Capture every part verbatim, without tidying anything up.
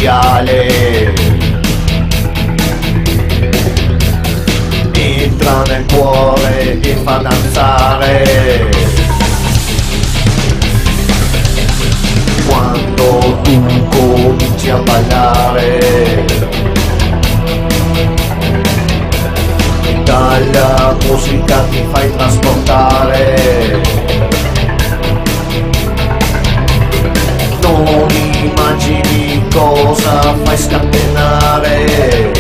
bestiale, entra nel cuore e fa danzare. Quando tu cominci a ballare, dalla musica ti fai trasportare. Non immagini cosa fai scatenare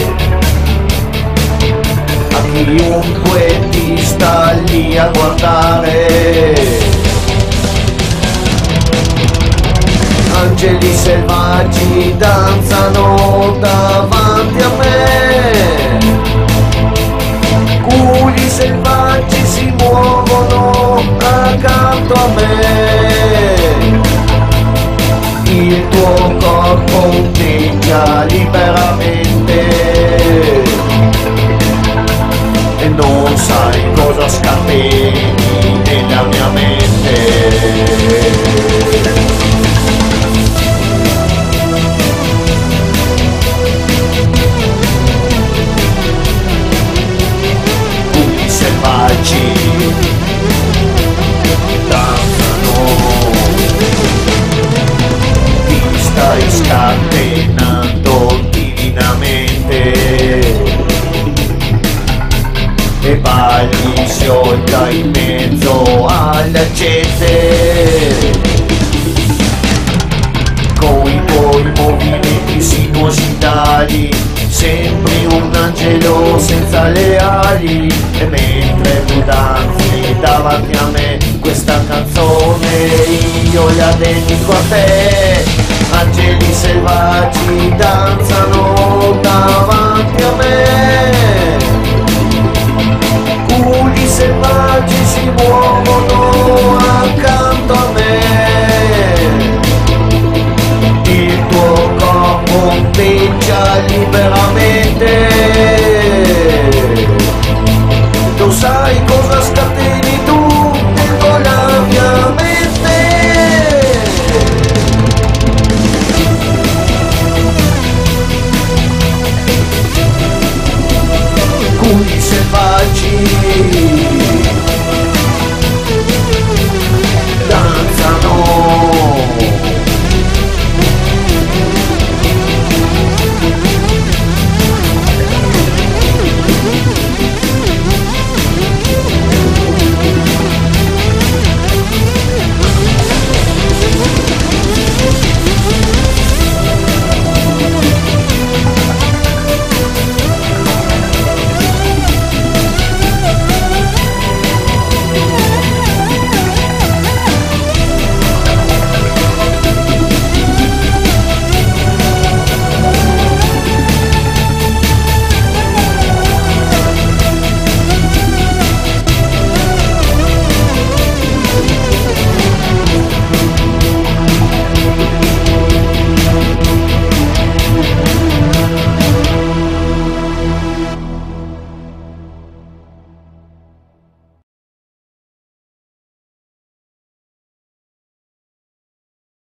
a chiunque ti sta lì a guardare. Angeli selvaggi danzano davanti a me, culi selvaggi si muovono accanto a me. Il tuo corpo ondeggia liberamente e non sai cosa scateni nella mia mente. Danzano, ti stai scatenando divinamente e balli sciolta in mezzo alla gente. Con i tuoi movimenti sinuosidali sembri un angelo senza le ali, e mentre tu danzi davanti a me questa canzone io la dedico a te. Angeli selvaggi danzano davanti